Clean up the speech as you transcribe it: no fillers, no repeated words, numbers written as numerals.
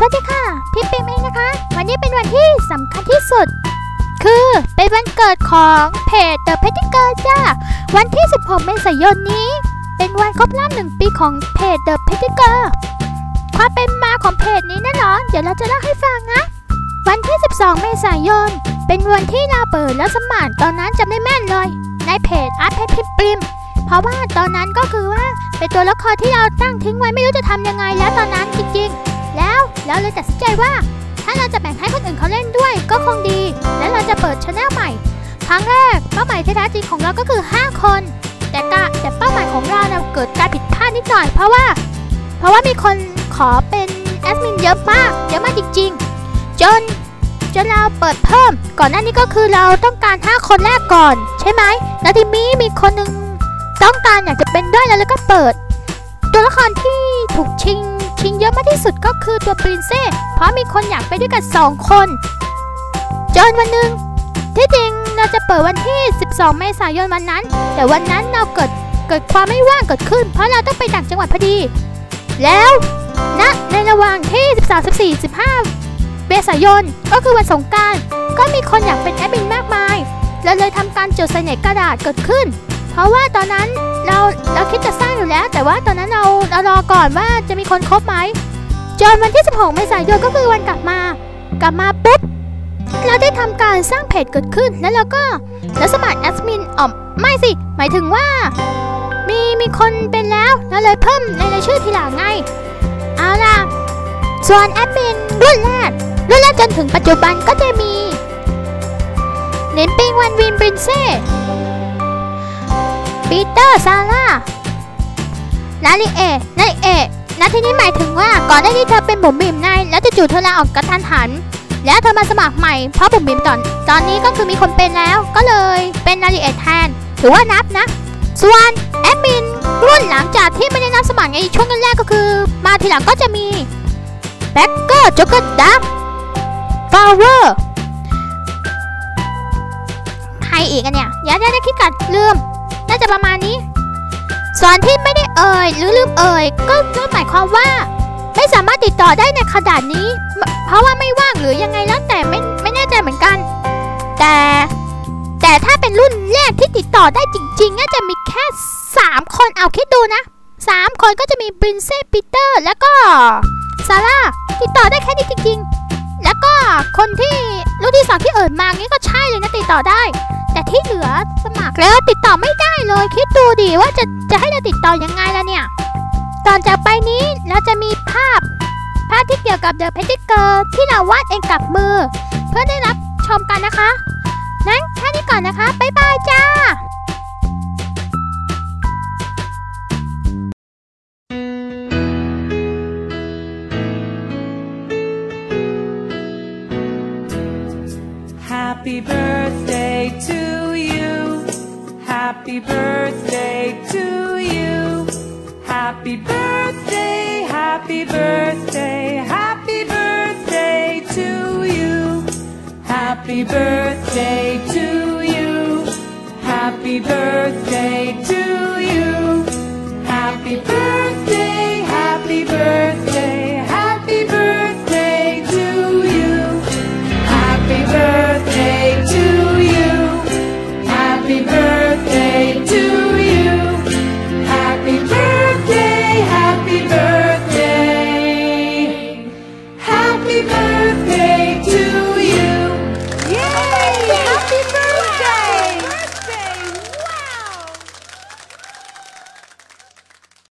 วัสดีค่ะพี่ปิมเองนะคะวันนี้เป็นวันที่สำคัญที่สุดคือเป็นวันเกิดของเพจ The Petty Girl จ้าวันที่16เมษายนนี้เป็นวันครบรอบ1 ปีของเพจ The Petty Girl ความเป็นมาของเพจนี้นั่นหรอเดี๋ยวเราจะเล่าให้ฟังนะวันที่12เมษายนเป็นวันที่เราเปิดแล้วสมัครตอนนั้นจำได้แม่นเลยในเพจอาร์ตเพจพี่ปิมเพราะว่าตอนนั้นก็คือว่าเป็นตัวละครที่เราตั้งทิ้งไว้ไม่รู้จะทำยังไงแล้วตอนนั้นจริงๆแล้วเราเลยตัดสินใจว่าถ้าเราจะแบ่งให้คนอื่นเขาเล่นด้วยก็คงดีและเราจะเปิดช anel ใหม่ครั้งแรกเป้าหมายที่แท้จริงของเราก็คือ5 คนแต่เป้าหมายของเราเกิดการผิดพลาดนิดหน่อยเพราะว่ามีคนขอเป็นแอดมินเยอะมากจริงๆจนเราเปิดเพิ่มก่อนหน้านี้ก็คือเราต้องการ5 คนแรกก่อนใช่ไหมแล้วทีนี้มีคนนึงต้องการอยากจะเป็นด้วยแล้วก็เปิดตัวละครที่ถูกชิงเยอะมากที่สุดก็คือตัวปรินเซ่เพราะมีคนอยากไปด้วยกัน2 คนจนวันหนึ่งที่จริงเราจะเปิดวันที่12เมษายนวันนั้นแต่วันนั้นเราเกิดความไม่ว่างเกิดขึ้นเพราะเราต้องไปต่างจังหวัดพอดีแล้วในระหว่างที่13 14 15เมษายนก็คือวันสงกรานต์ก็มีคนอยากเป็นแอดมินมากมายเราเลยทำการจดใส่ในกระดาษเกิดขึ้นเพราะว่าตอนนั้นเราคิดจะสร้างอยู่แล้วแต่ว่าตอนนั้นเรารอก่อนว่าจะมีคนครบไหมจนวันที่16เมษายนก็คือวันกลับมาปุ๊บเราได้ทำการสร้างเพจเกิดขึ้นแล้วสมัครแอดมินไม่สิหมายถึงว่ามีคนเป็นแล้วเลยเพิ่มในรายชื่อทีหลังไงเอาล่ะส่วนแอดมินรุ่นแรกจนถึงปัจจุบันก็จะมีเน้นปิงวันวินปรินเซ่ปีเตอร์ซาร่านาริเอะณที่นี้หมายถึงว่าก่อนหน้านี้เธอเป็นบุ๋มบิ๋มไงแล้วจู่ๆเธอลาออกกระทันหันแล้วเธอมาสมัครใหม่เพราะบุ๋มบิ๋มตอนนี้ก็คือมีคนเป็นแล้วก็เลยเป็นนาริเอะแทนถือว่านับนะส่วนแอดมินรุ่นหลังจากที่ไม่ได้นับสมัครในช่วงแรกก็คือมาทีหลังก็จะมีแบ็คเกอร์จ็อกเกอร์ดักฟลาวเวอร์ใครอีกอันเนี่ยอย่าได้คิดกันลืมน่าจะประมาณนี้ส่วนที่ไม่ได้เอ่ยหรือลืมเอ่ยก็หมายความว่าไม่สามารถติดต่อได้ในขนาดนี้เพราะว่าไม่ว่างหรือยังไงแล้วแต่ไม่แน่ใจเหมือนกันแต่ถ้าเป็นรุ่นแรกที่ติดต่อได้จริงๆน่าจะมีแค่3 คนเอาคิดดูนะ3 คนก็จะมีปรินเซ่ปีเตอร์แล้วก็ซาร่าติดต่อได้แค่นี้จริงๆแล้วก็คนที่รุ่นที่2ที่เอ่ยมางี้ก็ใช่เลยนะติดต่อได้แต่ที่เหลือสมัครแล้วติดต่อไม่ได้เลยคิดดูดิว่าจะให้เราติดต่อยังไงล่ะเนี่ยก่อนจากไปนี้เราจะมีภาพที่เกี่ยวกับ The Petty Girl ที่เราวาดเองกับมือเพื่อได้รับชมกันนะคะนั้นแค่นี้ก่อนนะคะบ๊ายบายจ้า Happy birthday to you. Happy birthday to you. Happy birthday, happy birthday, happy birthday to you. Happy birthday to you. Happy birthday.